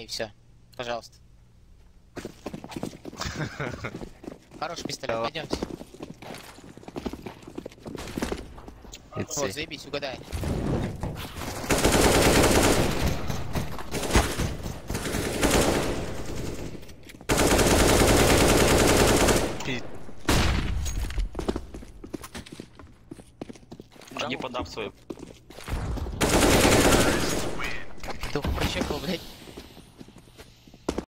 все. Пожалуйста. Хороший пистолет, пойдемте. Вот, заебись, угадай. Не подав свою. Ты прощекал, блядь.